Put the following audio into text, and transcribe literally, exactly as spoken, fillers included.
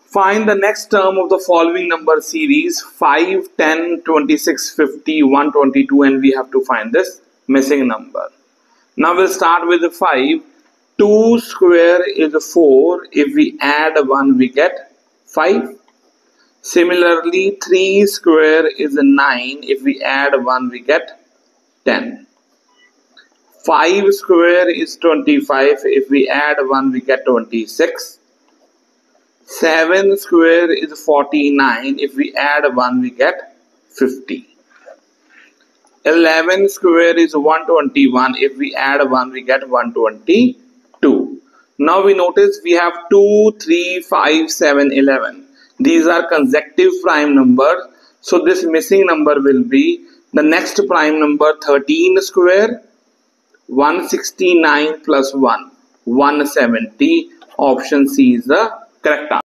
Find the next term of the following number series five, ten, twenty-six, fifty, one hundred twenty-two, and we have to find this missing number. Now we'll start with the five. two square is four. If we add one, we get five. Similarly, three square is nine. If we add one, we get ten. five square is twenty-five. If we add one, we get twenty-six. seven square is forty-nine. If we add one, we get fifty. eleven square is one hundred twenty-one. If we add one, we get one hundred twenty-two. Now we notice we have two, three, five, seven, eleven. These are consecutive prime numbers. So this missing number will be the next prime number thirteen square, one hundred sixty-nine plus one, one hundred seventy. Option C is the correct answer.